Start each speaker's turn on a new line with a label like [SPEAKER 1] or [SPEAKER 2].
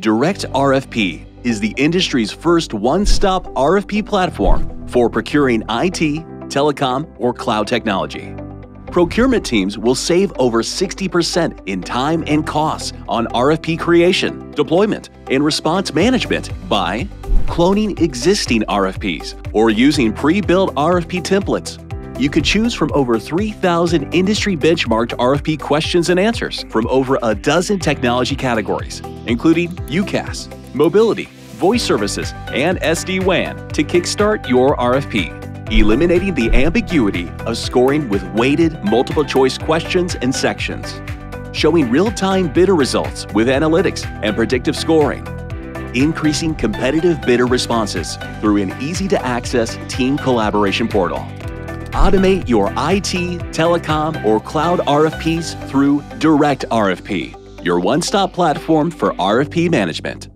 [SPEAKER 1] Direct RFP is the industry's first one-stop RFP platform for procuring IT, telecom, or cloud technology. Procurement teams will save over 60% in time and costs on RFP creation, deployment, and response management by cloning existing RFPs or using pre-built RFP templates. You could choose from over 3,000 industry benchmarked RFP questions and answers from over a dozen technology categories, including UCaaS, mobility, voice services, and SD-WAN to kickstart your RFP, eliminating the ambiguity of scoring with weighted multiple-choice questions and sections, showing real-time bidder results with analytics and predictive scoring, increasing competitive bidder responses through an easy-to-access team collaboration portal. Automate your IT, telecom, or cloud RFPs through Direct RFP, your one-stop platform for RFP management.